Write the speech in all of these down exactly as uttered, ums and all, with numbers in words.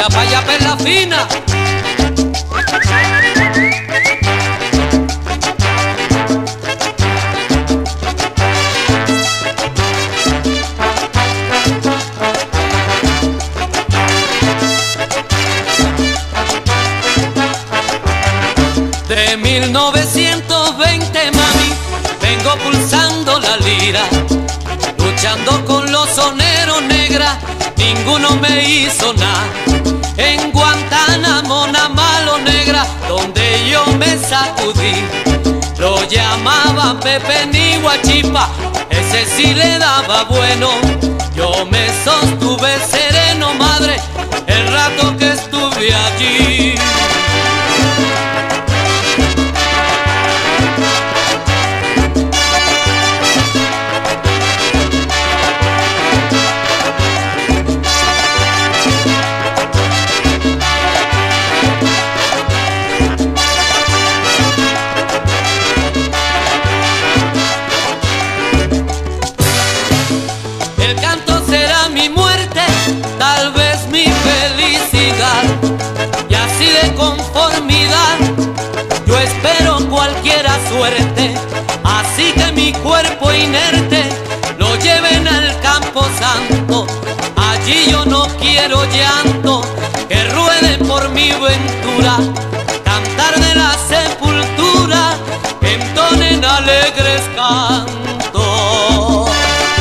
Tira pa' allá, perla fina. De mil novecientos veinte, mami, vengo pulsando la lira, luchando con los soneros, negra, ninguno me hizo nada. En Guantánamo, Namalo, negra, donde yo me sacudí, lo llamaban Pepe ni Guachipa, ese sí le daba bueno. Yo me sostuve sereno, madre, el rato que estuve allí. El canto será mi muerte, tal vez mi felicidad, y así de conformidad yo espero cualquiera suerte. Así que mi cuerpo inerte lo lleven al campo santo, allí yo no quiero llanto, que ruede por mi ventura, cantar de la sepultura, que entonen alegres cantos.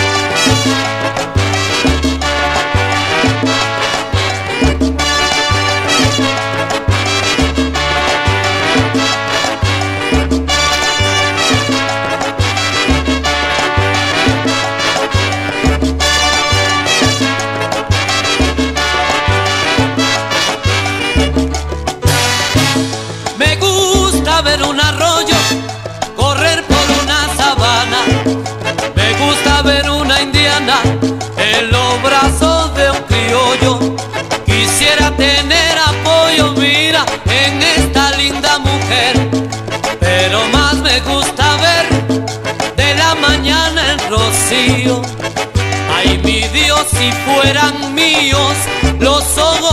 Me gusta ver un arroyo correr por una sabana, me gusta ver una indiana en los brazos de un criollo. Quisiera tener apoyo, mira, en esta linda mujer, pero más me gusta ver de la mañana el rocío. Ay, mi Dios, si fueran míos los ojos